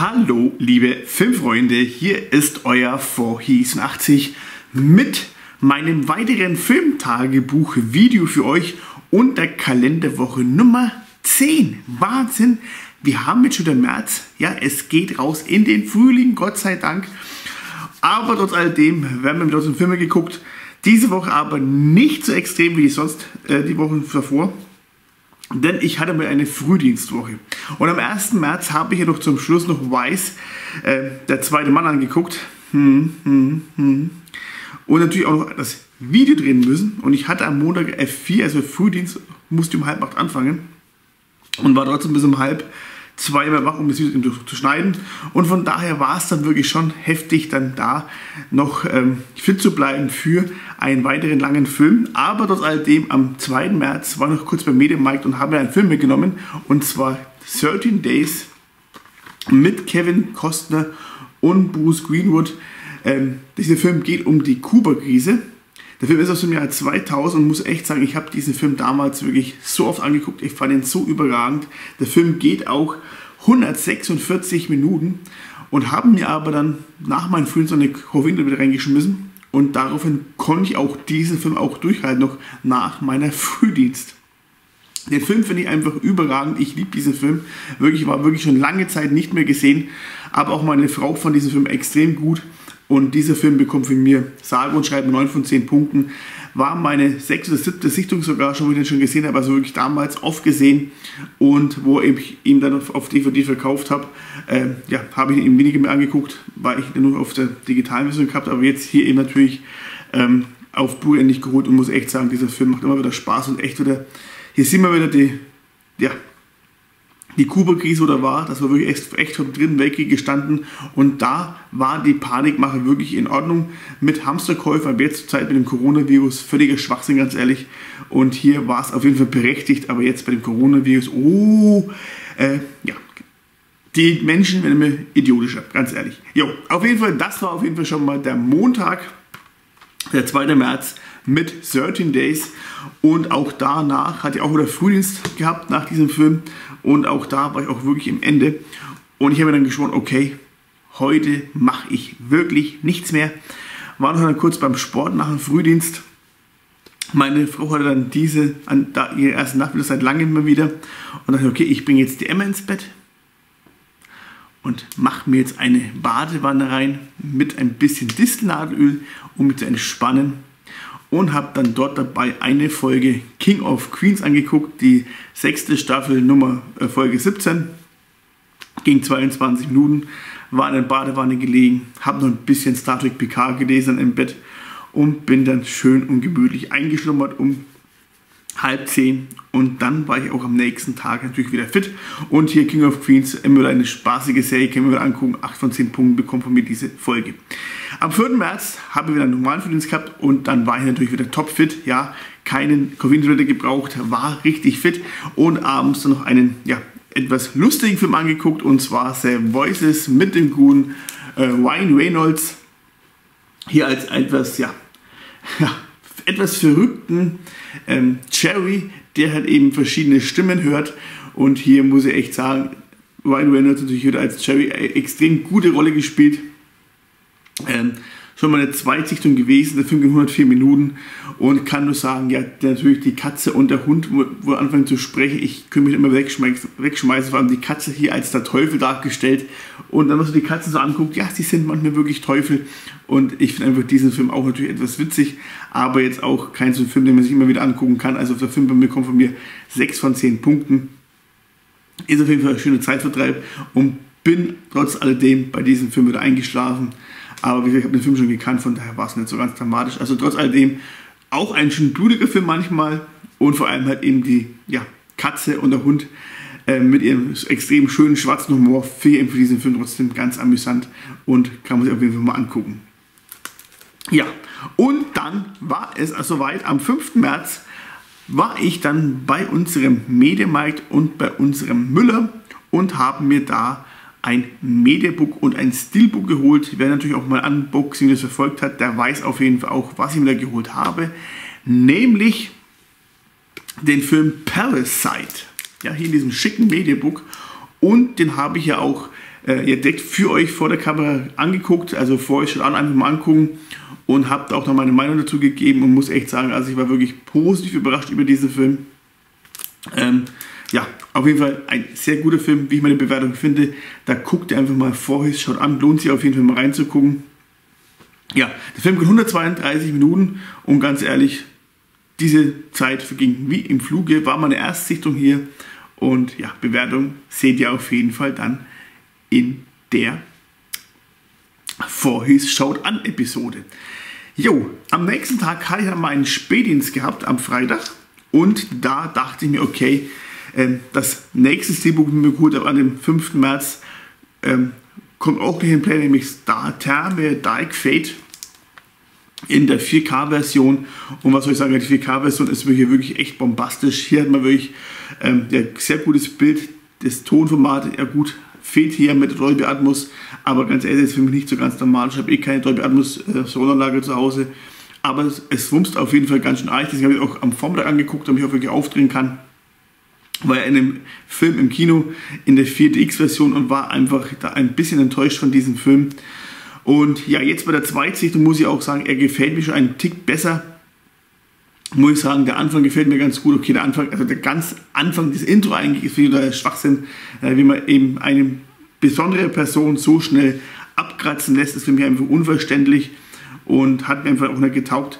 Hallo liebe Filmfreunde, hier ist euer 4He87 mit meinem weiteren Filmtagebuch-Video für euch und der Kalenderwoche Nummer 10. Wahnsinn, wir haben jetzt schon den März, ja, es geht raus in den Frühling, Gott sei Dank. Aber trotz alledem werden wir mit unseren Filmen geguckt. Diese Woche aber nicht so extrem wie sonst die Wochen davor. Denn ich hatte mal eine Frühdienstwoche. Und am 1. März habe ich ja noch zum Schluss noch Weiß, der zweite Mann, angeguckt. Und natürlich auch noch das Video drehen müssen. Und ich hatte am Montag F4, also Frühdienst, musste um 7:30 anfangen. Und war trotzdem bis um 1:30 mal wach, um das Video zu schneiden. Und von daher war es dann wirklich schon heftig, dann da noch fit zu bleiben für einen weiteren langen Film. Aber trotz alledem, am 2. März war ich noch kurz beim Mediamarkt und habe einen Film mitgenommen. Und zwar 13 Days mit Kevin Costner und Bruce Greenwood. Dieser Film geht um die Kuba-Krise. Der Film ist aus dem Jahr 2000 und muss echt sagen, ich habe diesen Film damals wirklich so oft angeguckt. Ich fand ihn so überragend. Der Film geht auch 146 Minuten und haben mir aber dann nach meinem Film so eine Koffein wieder reingeschmissen. Und daraufhin konnte ich auch diesen Film auch durchhalten, noch nach meiner Frühdienst. Den Film finde ich einfach überragend. Ich liebe diesen Film. Wirklich, war wirklich schon lange Zeit nicht mehr gesehen. Aber auch meine Frau fand diesen Film extrem gut. Und dieser Film bekommt von mir sage und schreibe 9 von 10 Punkten. War meine 6. oder 7. Sichtung sogar schon, wo ich den schon gesehen habe. Also wirklich damals oft gesehen. Und wo ich ihn dann auf DVD verkauft habe, ja, habe ich ihn eben weniger mehr angeguckt, weil ich ihn nur auf der digitalen Version gehabt habe. Aber jetzt hier eben natürlich auf Blu-ray endlich geholt und muss echt sagen, dieser Film macht immer wieder Spaß und echt wieder. Hier sehen wir wieder die Kuba-Krise oder war, das war wirklich echt vom Dritten Weltkrieg gestanden und da war die Panikmache wirklich in Ordnung mit Hamsterkäufen, aber jetzt zur Zeit mit dem Coronavirus völliger Schwachsinn, ganz ehrlich, und hier war es auf jeden Fall berechtigt, aber jetzt bei dem Coronavirus, ja, die Menschen werden immer idiotischer, ganz ehrlich. Jo, auf jeden Fall, das war auf jeden Fall schon mal der Montag, der 2. März mit 13 Days und auch danach hatte ich auch wieder Frühdienst gehabt nach diesem Film und auch da war ich auch wirklich im Ende und ich habe mir dann geschworen, okay, heute mache ich wirklich nichts mehr. War noch dann kurz beim Sport nach dem Frühdienst. Meine Frau hatte dann ihre erste Nacht wieder seit langem mal wieder und dachte, okay, ich bringe jetzt die Emma ins Bett und mache mir jetzt eine Badewanne rein mit ein bisschen Distelnadelöl, um mich zu entspannen. Und habe dann dort dabei eine Folge King of Queens angeguckt, die 6. Staffel Folge 17. Ging 22 Minuten, war in der Badewanne gelegen, habe noch ein bisschen Star Trek Picard gelesen im Bett und bin dann schön und gemütlich eingeschlummert um 9:30 und dann war ich auch am nächsten Tag natürlich wieder fit und hier King of Queens, immer wieder eine spaßige Serie, können wir wieder angucken, 8 von 10 Punkten bekommt von mir diese Folge. Am 4. März habe ich wieder einen normalen Frühdienst gehabt und dann war ich natürlich wieder topfit, ja, keinen Koffeintablette gebraucht, war richtig fit und abends dann noch einen, ja, etwas lustigen Film angeguckt und zwar The Voices mit dem guten Ryan Reynolds, hier als etwas, etwas verrückten Jerry, der halt eben verschiedene Stimmen hört und hier muss ich echt sagen, Ryan Reynolds natürlich wieder als Jerry extrem gute Rolle gespielt. Schon mal eine Zweitsichtung gewesen, der Film geht 104 Minuten und kann nur sagen, ja, natürlich die Katze und der Hund, wo anfangen zu sprechen, ich könnte mich immer wegschmeißen, vor allem die Katze hier als der Teufel dargestellt und dann, was du die Katzen so anguckt, ja, sie sind manchmal wirklich Teufel und ich finde einfach diesen Film auch natürlich etwas witzig, aber jetzt auch kein so ein Film, den man sich immer wieder angucken kann, also der Film bei mir kommt von mir 6 von 10 Punkten, ist auf jeden Fall ein schöner Zeitvertreib und bin trotz alledem bei diesem Film wieder eingeschlafen. Aber wie gesagt, ich habe den Film schon gekannt, von daher war es nicht so ganz dramatisch. Also trotz alledem auch ein schön blutiger Film manchmal und vor allem halt eben die Katze und der Hund mit ihrem extrem schönen schwarzen Humor finde ich für diesen Film trotzdem ganz amüsant und kann man sich auf jeden Fall mal angucken. Ja, und dann war es soweit, am 5. März war ich dann bei unserem Mediamarkt und bei unserem Müller und habe mir da ein Mediabook und ein Steelbook geholt. Wer natürlich auch mal Unboxing das verfolgt hat, der weiß auf jeden Fall auch, was ich mir da geholt habe. Nämlich den Film Parasite. Ja, hier in diesem schicken Mediabook. Und den habe ich ja auch direkt für euch vor der Kamera angeguckt, also vor euch schon einfach mal angucken und habt auch noch meine Meinung dazu gegeben und muss echt sagen, also ich war wirklich positiv überrascht über diesen Film. Ja, auf jeden Fall ein sehr guter Film, wie ich meine Bewertung finde. Da guckt ihr einfach mal vorher, schaut an, lohnt sich auf jeden Fall mal reinzugucken. Ja, der Film geht 132 Minuten und ganz ehrlich, diese Zeit verging wie im Fluge, war meine Erstsichtung hier und ja, Bewertung seht ihr auf jeden Fall dann in der Vorhis Schaut an Episode. Jo, am nächsten Tag hatte ich dann meinen Spätdienst gehabt, am Freitag, und da dachte ich mir, okay, das nächste Steelbook, das ich mir geholt habe, an dem 5. März, kommt auch gleich in Play, nämlich Star Therme Dark Fate in der 4K-Version. Und was soll ich sagen, die 4K-Version ist wirklich echt bombastisch. Hier hat man wirklich sehr gutes Bild, das Tonformat, ja gut, fehlt hier mit Dolby Atmos, aber ganz ehrlich, ist für mich nicht so ganz normal. Ich habe eh keine Dolby Atmos Sonderanlage zu Hause, aber es wumst auf jeden Fall ganz schön arg. Deswegen habe ich auch am Vormittag angeguckt, damit ich auch wirklich aufdrehen kann. War ja in einem Film im Kino in der 4DX-Version und war einfach da ein bisschen enttäuscht von diesem Film. Und ja, jetzt bei der Zweitsichtung muss ich auch sagen, er gefällt mir schon einen Tick besser. Muss ich sagen, der Anfang gefällt mir ganz gut. Okay, der Anfang, also der ganz Anfang des Intro eigentlich ist wieder Schwachsinn, wie man eben eine besondere Person so schnell abkratzen lässt, ist für mich einfach unverständlich und hat mir einfach auch nicht getaugt.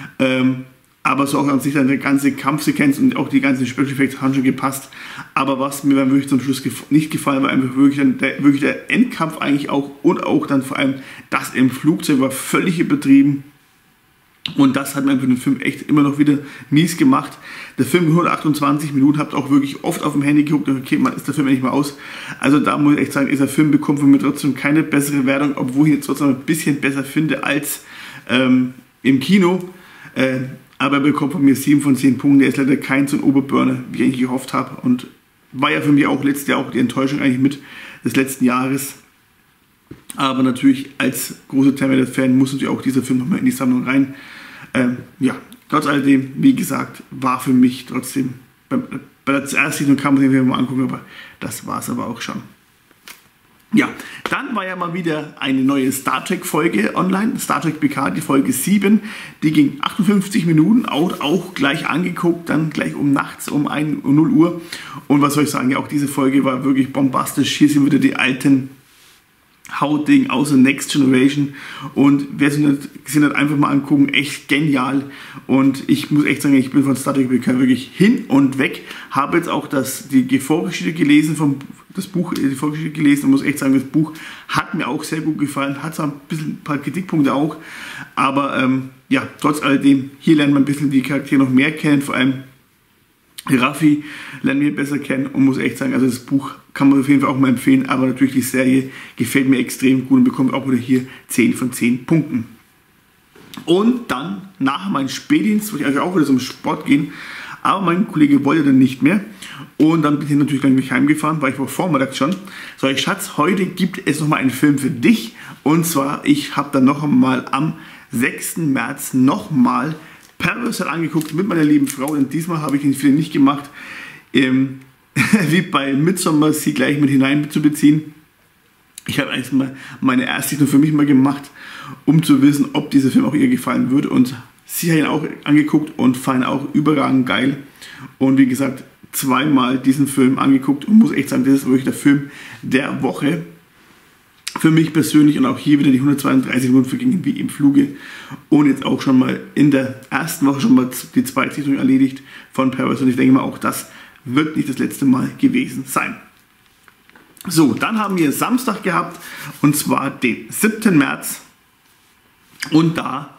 Aber so auch an sich dann der ganze Kampfsequenz und auch die ganzen Special Effects haben schon gepasst. Aber was mir dann wirklich zum Schluss nicht gefallen war, einfach wirklich der Endkampf eigentlich auch und auch dann vor allem das im Flugzeug war völlig übertrieben. Und das hat mir für den Film echt immer noch wieder mies gemacht. Der Film 128 Minuten, habt auch wirklich oft auf dem Handy geguckt, okay, man ist der Film endlich mal aus. Also da muss ich echt sagen, dieser Film bekommt von mir trotzdem keine bessere Wertung, obwohl ich ihn trotzdem ein bisschen besser finde als im Kino. Aber er bekommt von mir 7 von 10 Punkten. Der ist leider kein so ein Oberburner, wie ich eigentlich gehofft habe. Und war ja für mich auch letztes Jahr auch die Enttäuschung eigentlich mit des letzten Jahres. Aber natürlich als großer Terminator-Fan muss natürlich auch dieser Film nochmal in die Sammlung rein. Ja, trotz alledem, wie gesagt, war für mich trotzdem, bei der ersten kann man sich mal angucken, aber das war es aber auch schon. Ja, dann war ja mal wieder eine neue Star Trek Folge online, Star Trek PK, die Folge 7, die ging 58 Minuten, auch gleich angeguckt, dann gleich nachts um 0 Uhr. Und was soll ich sagen, ja, auch diese Folge war wirklich bombastisch. Hier sind wieder die alten Hautding aus der Next Generation und wer es nicht gesehen hat, einfach mal angucken, echt genial. Und ich muss echt sagen, ich bin von Star Trek PK wirklich hin und weg. Habe jetzt auch die Vorgeschichte gelesen die Vorgeschichte gelesen und muss echt sagen, das Buch hat mir auch sehr gut gefallen, hat zwar ein paar Kritikpunkte auch, aber ja, trotz alledem, hier lernt man ein bisschen die Charaktere noch mehr kennen, vor allem Raffi lernen wir besser kennen und muss echt sagen, also das Buch kann man auf jeden Fall auch mal empfehlen, aber natürlich die Serie gefällt mir extrem gut und bekommt auch wieder hier 10 von 10 Punkten. Und dann nach meinem Spätdienst wollte ich eigentlich auch wieder zum Sport gehen, aber mein Kollege wollte dann nicht mehr und dann bin ich natürlich gleich heimgefahren, weil ich war vormittags schon. So, ich Schatz, heute gibt es nochmal einen Film für dich und zwar, ich habe dann noch einmal am 6. März nochmal Parasite angeguckt mit meiner lieben Frau, und diesmal habe ich den Film nicht gemacht, wie bei Midsommar, sie gleich mit hineinzubeziehen. Ich habe eigentlich mal meine Erstsichtung für mich mal gemacht, um zu wissen, ob dieser Film auch ihr gefallen würde, und sie hat ihn auch angeguckt und fand ihn auch überragend geil und wie gesagt, zweimal diesen Film angeguckt und muss echt sagen, das ist wirklich der Film der Woche. Für mich persönlich, und auch hier wieder die 132 Minuten vergingen wie im Fluge und jetzt auch schon mal in der ersten Woche schon mal die Zweitsichtung erledigt von Parasite und ich denke mal, auch das wird nicht das letzte Mal gewesen sein. So, dann haben wir Samstag gehabt und zwar den 7. März und da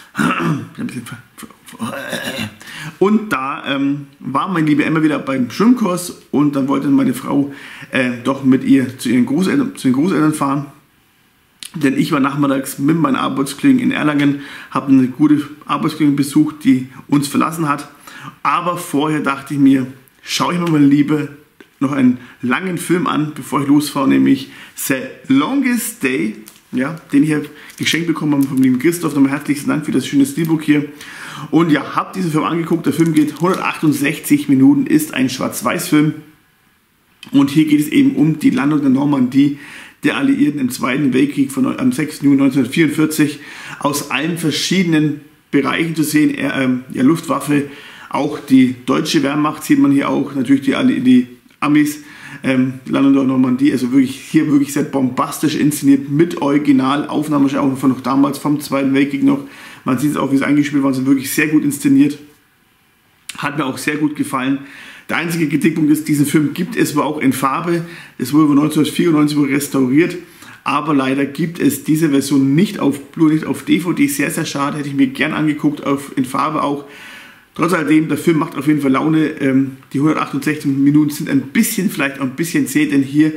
war meine liebe Emma wieder beim Schwimmkurs und dann wollte meine Frau doch mit ihr zu den Großeltern fahren. Denn ich war nachmittags mit meinen Arbeitskollegen in Erlangen, habe eine gute Arbeitskollegin besucht, die uns verlassen hat. Aber vorher dachte ich mir, schaue ich mir mal lieber noch einen langen Film an, bevor ich losfahre, nämlich The Longest Day, ja, den ich geschenkt bekommen habe vom lieben Christoph. Nochmal herzlichen Dank für das schöne Steelbook hier. Und ja, habe diesen Film angeguckt. Der Film geht 168 Minuten, ist ein Schwarz-Weiß-Film. Und hier geht es eben um die Landung der Normandie, der Alliierten im Zweiten Weltkrieg am 6. Juni 1944 aus allen verschiedenen Bereichen zu sehen. Luftwaffe, auch die deutsche Wehrmacht sieht man hier auch, natürlich die Amis, Landung Normandie, also hier wirklich sehr bombastisch inszeniert mit Originalaufnahmen, auch von noch damals vom Zweiten Weltkrieg noch. Man sieht es auch, wie es eingespielt war, sind wirklich sehr gut inszeniert. Hat mir auch sehr gut gefallen. Der einzige Kritikpunkt ist, diesen Film gibt es aber auch in Farbe. Es wurde 1994 restauriert, aber leider gibt es diese Version nicht auf Blu-ray, nicht auf DVD. Sehr, sehr schade, hätte ich mir gern angeguckt, in Farbe auch. Trotz alledem, der Film macht auf jeden Fall Laune. Die 168 Minuten sind vielleicht ein bisschen zäh, denn hier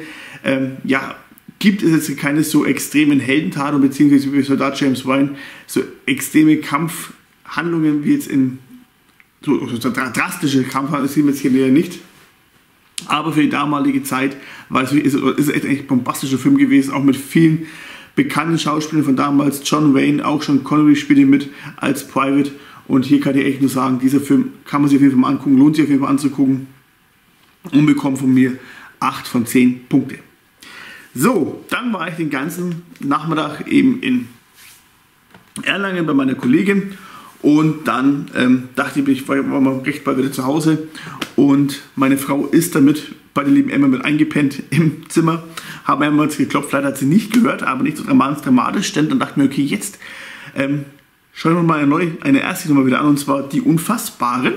gibt es jetzt keine so extremen Heldentaten, beziehungsweise wie Soldat James Ryan, so extreme Kampfhandlungen wie jetzt in so drastische Kampfhandlungen sehen wir jetzt hier nicht. Aber für die damalige Zeit ist es echt ein bombastischer Film gewesen, auch mit vielen bekannten Schauspielern von damals. John Wayne, auch Sean Connery spielte mit als Private. Und hier kann ich echt nur sagen, dieser Film kann man sich auf jeden Fall mal angucken, lohnt sich auf jeden Fall anzugucken und bekommt von mir 8 von 10 Punkte. So, dann war ich den ganzen Nachmittag eben in Erlangen bei meiner Kollegin und dann dachte ich war mal recht bald wieder zu Hause und meine Frau ist damit bei der lieben Emma mit eingepennt im Zimmer, habe mehrmals geklopft, leider hat sie nicht gehört, aber nicht so dramatisch, denn dann dachte ich mir, okay, jetzt schauen wir mal eine erste Nummer wieder an, und zwar Die Unfassbaren,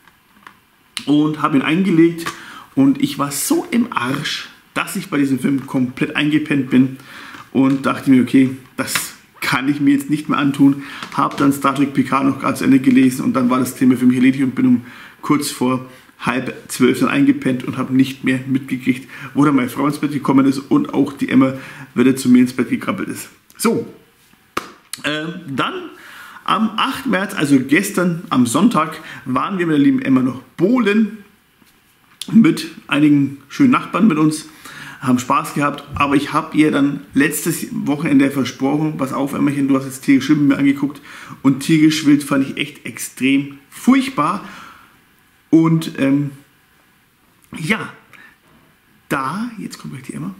und habe ihn eingelegt und ich war so im Arsch, dass ich bei diesem Film komplett eingepennt bin und dachte mir, okay, das kann ich mir jetzt nicht mehr antun. Habe dann Star Trek Picard noch gerade zu Ende gelesen und dann war das Thema für mich erledigt und bin kurz vor 11:30 dann eingepennt und habe nicht mehr mitgekriegt, wo dann meine Frau ins Bett gekommen ist und auch die Emma wieder zu mir ins Bett gekrabbelt ist. So, dann am 8. März, also gestern am Sonntag, waren wir mit der lieben Emma noch bowlen mit einigen schönen Nachbarn mit uns, haben Spaß gehabt, aber ich habe ihr dann letztes Wochenende versprochen, pass auf Emmerchen, du hast jetzt Tierisch Wild mir angeguckt und Tierisch Wild fand ich echt extrem furchtbar und jetzt kommt gleich die Emma.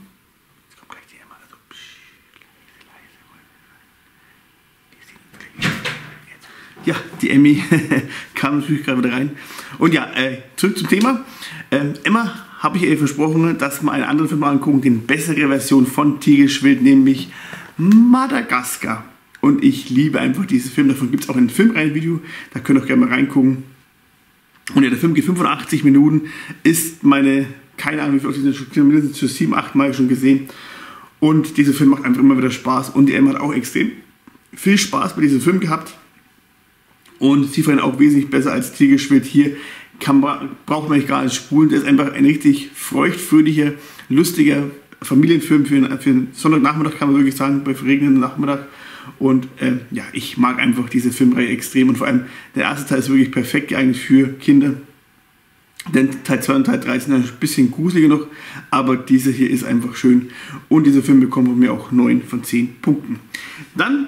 Ja, die Emmy kam natürlich gerade wieder rein. Und ja, zurück zum Thema. Emma habe ich ihr versprochen, dass wir einen anderen Film angucken, die bessere Version von Tierisch Wild, nämlich Madagaskar. Und ich liebe einfach diesen Film. Davon gibt es auch ein Filmreihen-Video. Da könnt ihr auch gerne mal reingucken. Und ja, der Film geht 85 Minuten. Ist keine Ahnung, wie viel ich schon mindestens für 7, 8 Mal schon gesehen. Und dieser Film macht einfach immer wieder Spaß. Und die Emma hat auch extrem viel Spaß bei diesem Film gehabt. Und sie fand ihn auch wesentlich besser als Tierisch Wild. Hier braucht man nicht gar nicht spulen. Der ist einfach ein richtig feuchtfröhlicher, lustiger Familienfilm für einen Sonntagnachmittag, kann man wirklich sagen, bei verregneten Nachmittag. Und ich mag einfach diese Filmreihe extrem. Und vor allem der erste Teil ist wirklich perfekt geeignet für Kinder. Denn Teil 2 und Teil 3 sind ein bisschen gruseliger noch, aber dieser hier ist einfach schön. Und dieser Film bekommt von mir auch 9 von 10 Punkten. Dann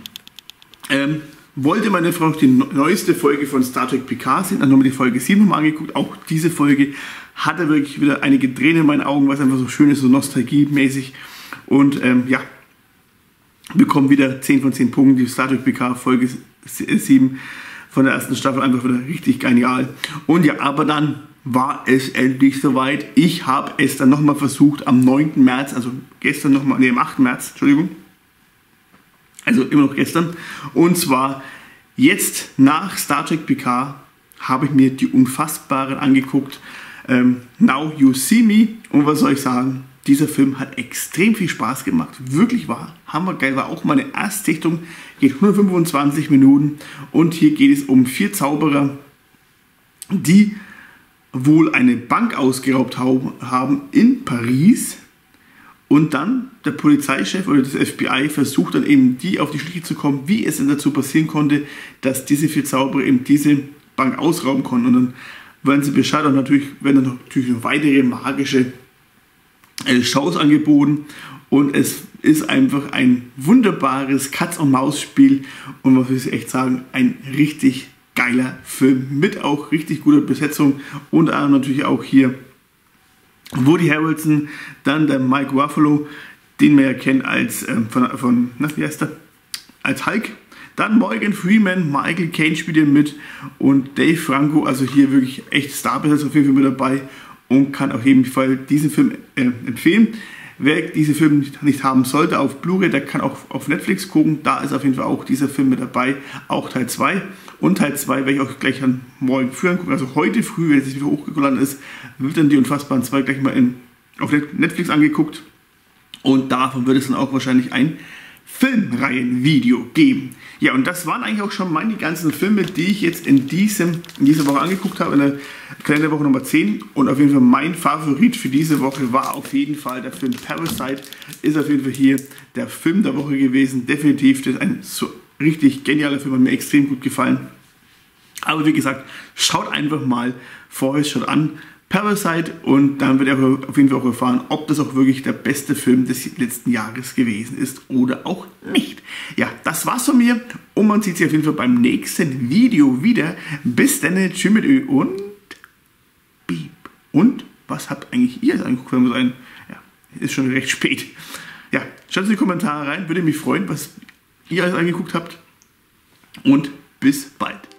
wollte meine Frau die neueste Folge von Star Trek Picard sehen, dann haben wir die Folge 7 nochmal angeguckt. Auch diese Folge hatte wirklich wieder einige Tränen in meinen Augen, was einfach so schön ist, so nostalgiemäßig. Und bekommen wieder 10 von 10 Punkten. Die Star Trek Picard Folge 7 von der ersten Staffel einfach wieder richtig genial. Und ja, aber dann war es endlich soweit. Ich habe es dann nochmal versucht am 9. März, also gestern nochmal, am 8. März, Entschuldigung. Also immer noch gestern. Und zwar jetzt nach Star Trek Picard habe ich mir die Unfassbaren angeguckt. Now You See Me. Und was soll ich sagen? Dieser Film hat extrem viel Spaß gemacht. Wirklich war hammergeil. War auch meine Erstsichtung. Geht 125 Minuten. Und hier geht es um 4 Zauberer, die wohl eine Bank ausgeraubt haben in Paris. Und dann der Polizeichef oder das FBI versucht dann eben die auf die Schliche zu kommen, wie es denn dazu passieren konnte, dass diese 4 Zauberer eben diese Bank ausrauben konnten. Und dann werden sie Bescheid und werden dann natürlich noch weitere magische Shows angeboten. Und es ist einfach ein wunderbares Katz-und-Maus-Spiel. Und man will echt sagen, ein richtig geiler Film mit auch richtig guter Besetzung. Unter anderem natürlich auch hier Woody Harrelson, dann der Mike Ruffalo, den wir ja kennen als, wie heißt der? Als Hulk. Dann Morgan Freeman, Michael Caine spielt hier mit und Dave Franco, also hier wirklich echt Starbesetzer auf jeden Fall mit dabei und kann auf jeden Fall diesen Film empfehlen. Wer diesen Film nicht haben sollte auf Blu-ray, der kann auch auf Netflix gucken, da ist auf jeden Fall auch dieser Film mit dabei, auch Teil 2. Und Teil 2 werde ich auch gleich an morgen früh angucken, also heute früh, wenn es wieder hochgeladen ist, wird dann die Unfassbaren 2 gleich mal auf Netflix angeguckt und davon wird es dann auch wahrscheinlich ein Filmreihenvideo geben. Ja, und das waren eigentlich auch schon meine ganzen Filme, die ich jetzt in dieser Woche angeguckt habe, in der Kalenderwoche Nummer 10. Und auf jeden Fall mein Favorit für diese Woche war auf jeden Fall der Film Parasite. Ist auf jeden Fall hier der Film der Woche gewesen. Definitiv, das ist ein so richtig genialer Film, hat mir extrem gut gefallen. Aber wie gesagt, schaut einfach mal vorher schon an. Parasite und dann wird er auf jeden Fall auch erfahren, ob das auch wirklich der beste Film des letzten Jahres gewesen ist oder auch nicht. Ja, das war's von mir und man sieht sich auf jeden Fall beim nächsten Video wieder. Bis dann, tschüss mit Ö und Beep. Und was habt eigentlich ihr angeguckt? Ja, ist schon recht spät. Ja, schaut in die Kommentare rein, würde mich freuen, was ihr alles angeguckt habt und bis bald.